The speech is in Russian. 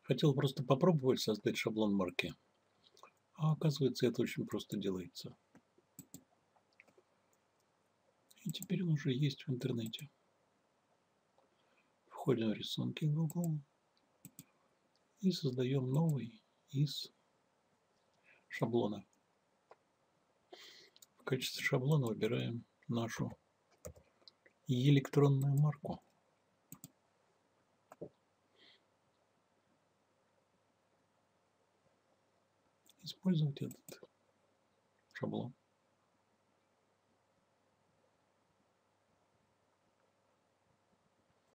Хотел просто попробовать создать шаблон марки, а оказывается, это очень просто делается. И теперь он уже есть в интернете. Входим в рисунки Google и создаем новый из шаблона. В качестве шаблона выбираем нашу электронную марку. Использовать этот шаблон.